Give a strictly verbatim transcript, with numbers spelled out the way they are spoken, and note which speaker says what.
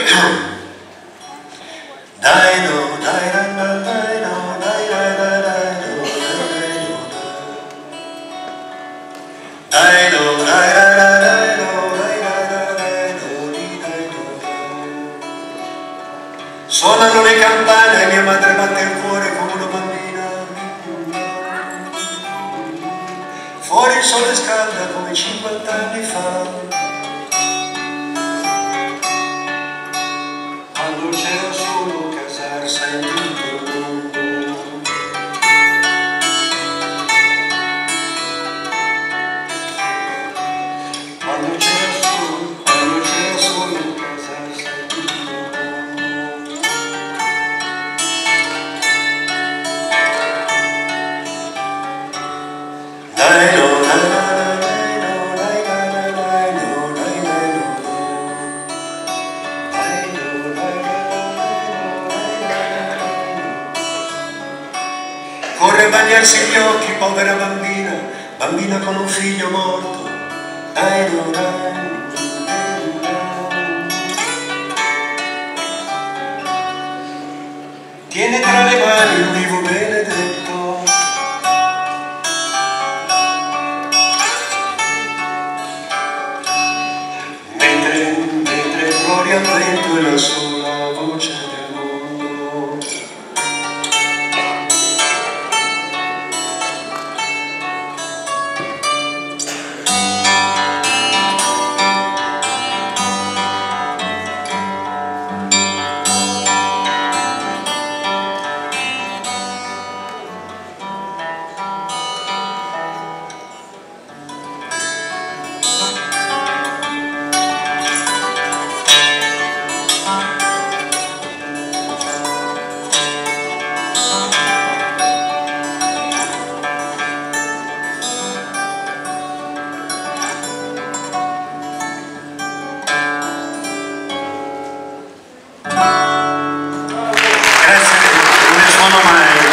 Speaker 1: Dai no, dai dai dai dai no, dai dai dai dai no, dai no, dai dai dai dai no, dai dai dai dai no, dai no. Suonano le campane e mia madre batte il cuore come una bambina. Fuori il sole scalda come cinquant'anni fa. Quando c'era solo Casarsa in tutto il mondo. Quando c'era solo, quando c'era solo Casarsa in tutto il mondo. Dai no, dai dai dai no, dai dai dai dai no, dai dai no. Corre a bagnarsi gli occhi, povera bambina, bambina con un figlio morto. Dai, no, dai, dai, dai. Tiene tra le mani l'ulivo benedetto. Mentre, mentre gloria al vento è la sola voce del mondo. Grazie, non ne suono mai.